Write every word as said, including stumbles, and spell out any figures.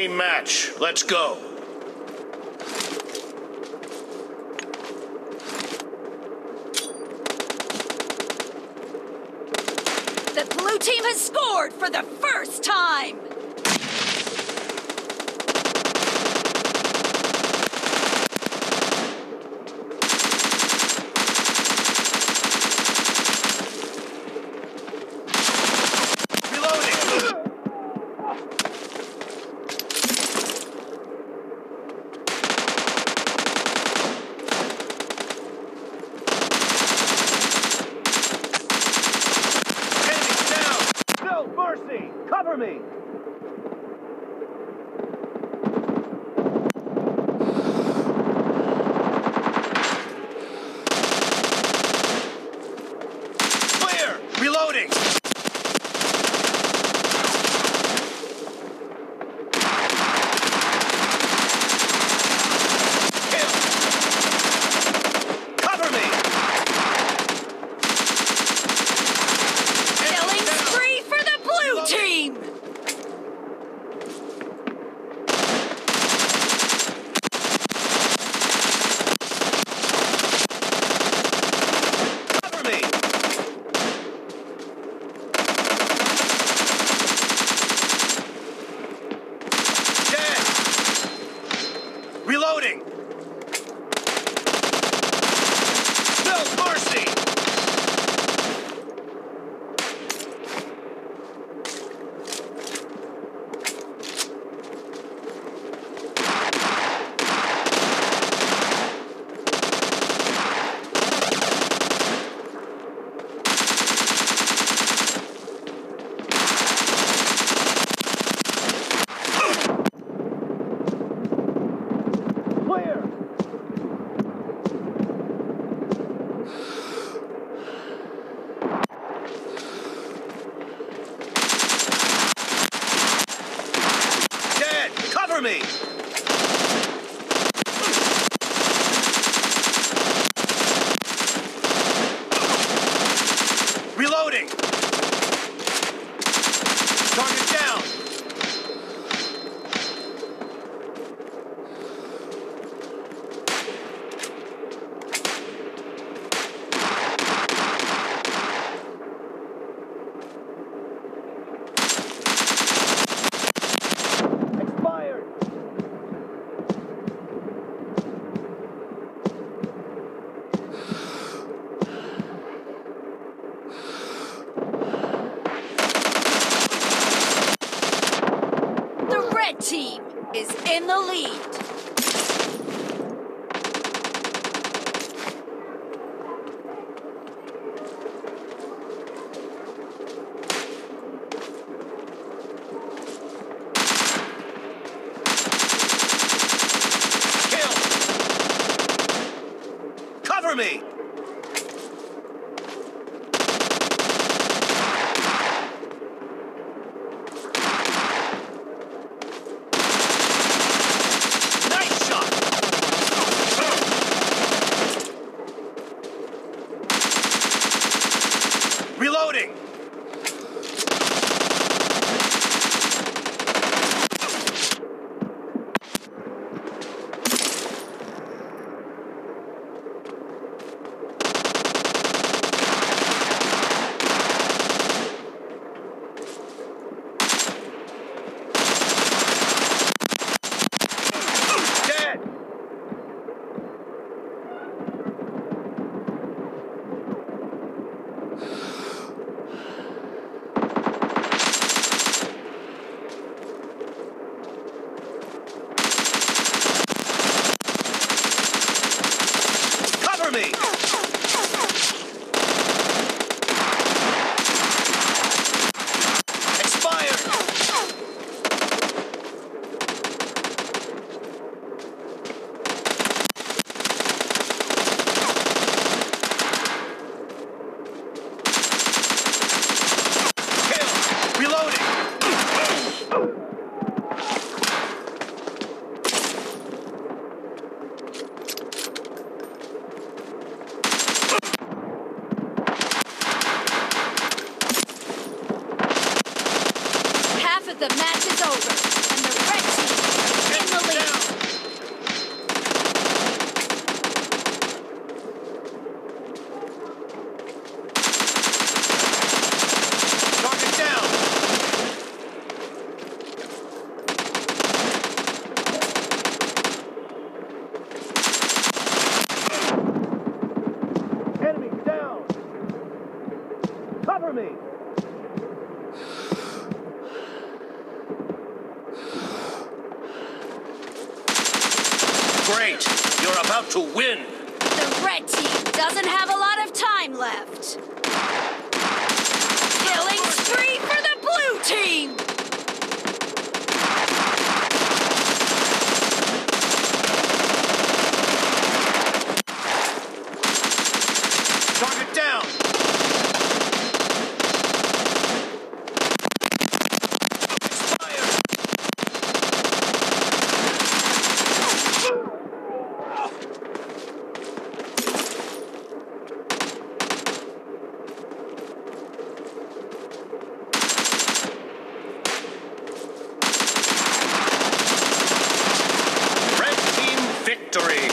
Team match, let's go. The blue team has scored for the first time! Cover me! Clear! Reloading! Kill! Cover me! Killing spree for the blue team! Cover me! Dead! Reloading! No mercy! Clear! Dead! Cover me! Reloading! Target down! Expired! The red team is in the lead. Kill! Cover me! Nice shot! Reloading! Cover me! Great! You're about to win! The red team doesn't have a lot of time left. Killing spree for the blue team! Target down! Expired! Red team victory!